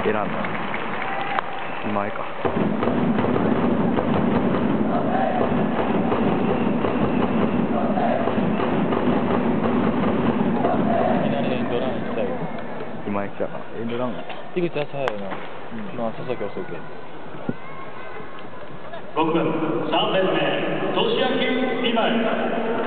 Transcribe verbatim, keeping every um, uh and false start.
選んだ今井か。 いきなりエンドランしたいよ。 今井来たか。エンドラン井口は早いよな。うん、まあ佐々木遅いけど。 ろくばんさん列目、年明今井。